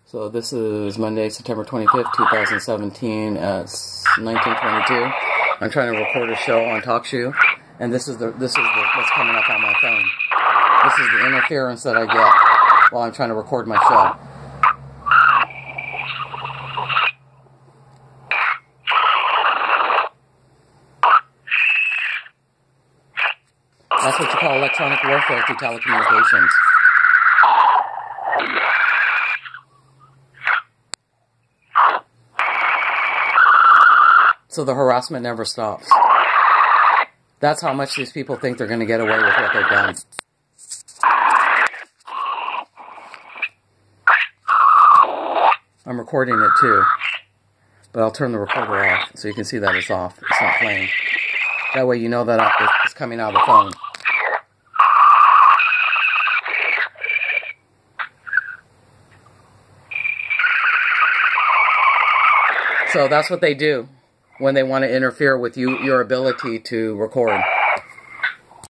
So this is Monday, September 25th, 2017 at 19:22. I'm trying to record a show on TalkShoe, and this is what's coming up on my phone. This is the interference that I get while I'm trying to record my show. That's what you call electronic warfare through telecommunications. So the harassment never stops. That's how much these people think they're going to get away with what they've done. I'm recording it too, but I'll turn the recorder off so you can see that it's off. It's not playing. That way you know that it's coming out of the phone. So that's what they do when they want to interfere with your ability to record.